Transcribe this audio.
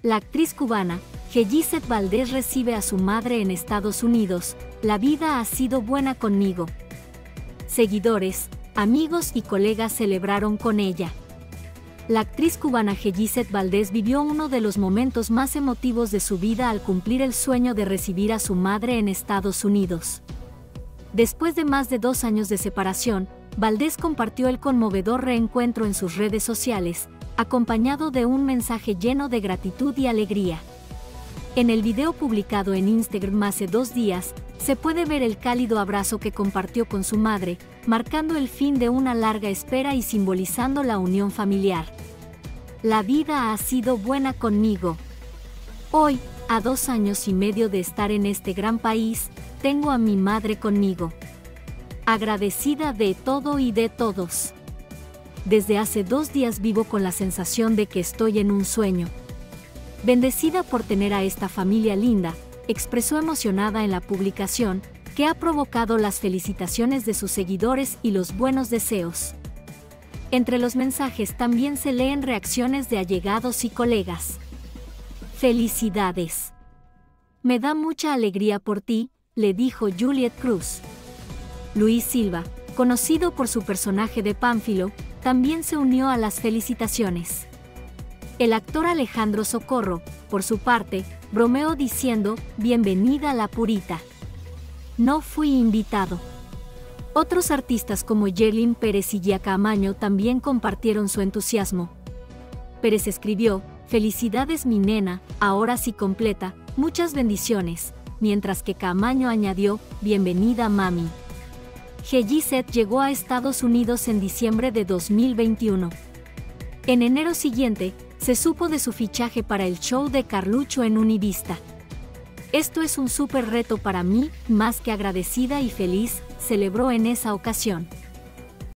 La actriz cubana, Gelliset Valdés, recibe a su madre en Estados Unidos. La vida ha sido buena conmigo. Seguidores, amigos y colegas celebraron con ella. La actriz cubana Gelliset Valdés vivió uno de los momentos más emotivos de su vida al cumplir el sueño de recibir a su madre en Estados Unidos. Después de más de 2 años de separación, Valdés compartió el conmovedor reencuentro en sus redes sociales, acompañado de un mensaje lleno de gratitud y alegría. En el video publicado en Instagram hace 2 días, se puede ver el cálido abrazo que compartió con su madre, marcando el fin de una larga espera y simbolizando la unión familiar. La vida ha sido buena conmigo. Hoy, a 2 años y medio de estar en este gran país, tengo a mi madre conmigo. Agradecida de todo y de todos. Desde hace 2 días vivo con la sensación de que estoy en un sueño. Bendecida por tener a esta familia linda, expresó emocionada en la publicación, que ha provocado las felicitaciones de sus seguidores y los buenos deseos. Entre los mensajes también se leen reacciones de allegados y colegas. ¡Felicidades! Me da mucha alegría por ti, le dijo Juliet Cruz. Luis Silva, conocido por su personaje de Pánfilo, también se unió a las felicitaciones. El actor Alejandro Socorro, por su parte, bromeó diciendo: «Bienvenida a la Purita. No fui invitado». Otros artistas como Yerlin Pérez y Gia Camaño también compartieron su entusiasmo. Pérez escribió: «Felicidades mi nena, ahora sí completa, muchas bendiciones», mientras que Camaño añadió: «Bienvenida mami». Gelliset llegó a Estados Unidos en diciembre de 2021. En enero siguiente, se supo de su fichaje para el show de Carlucho en Univista. «Esto es un súper reto para mí, más que agradecida y feliz», celebró en esa ocasión.